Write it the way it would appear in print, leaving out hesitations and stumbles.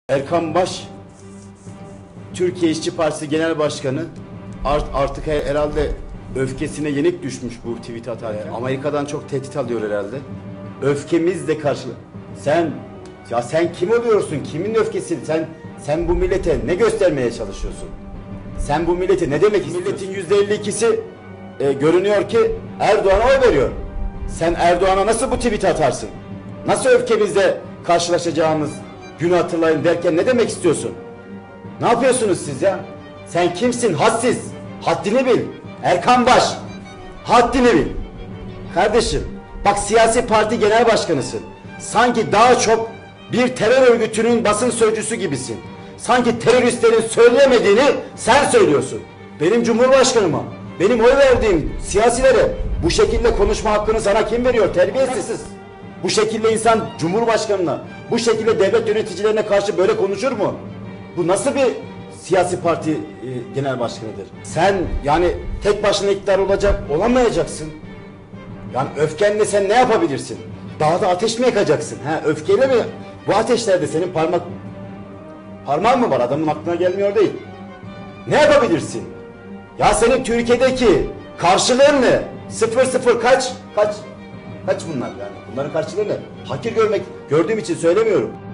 Erkan Baş, Türkiye İşçi Partisi Genel Başkanı artık herhalde öfkesine yenik düşmüş bu tweet atarken. Amerika'dan çok tehdit alıyor herhalde. Öfkemizle karşı. Sen kim oluyorsun? Kimin öfkesi? Sen bu millete ne göstermeye çalışıyorsun? Sen bu millete ne demek istiyorsun? Milletin %52'si görünüyor ki Erdoğan'a oy veriyor. Sen Erdoğan'a nasıl bu tweet atarsın? Nasıl öfkemizle karşılaşacağımız günü hatırlayın derken ne demek istiyorsun? Ne yapıyorsunuz siz ya? Sen kimsin? Hadsiz. Haddini bil. Erkan Baş. Haddini bil. Kardeşim, bak siyasi parti genel başkanısın. Sanki daha çok bir terör örgütünün basın sözcüsü gibisin. Sanki teröristlerin söyleyemediğini sen söylüyorsun. Benim cumhurbaşkanıma, benim oy verdiğim siyasilere bu şekilde konuşma hakkını sana kim veriyor? Terbiyesiz. Bu şekilde insan cumhurbaşkanına, bu şekilde devlet yöneticilerine karşı böyle konuşur mu? Bu nasıl bir siyasi parti genel başkanıdır? Sen yani tek başına iktidar olamayacaksın. Yani öfkenle sen ne yapabilirsin? Dağda ateş mi yakacaksın? Öfkeyle mi? Bu ateşlerde senin parmağın mı var? Adamın aklına gelmiyor değil. Ne yapabilirsin? Ya senin Türkiye'deki karşılığın ne? 0-0 kaç bunlar yani? Bunların karşılığı ne? Hakir gördüğüm için söylemiyorum.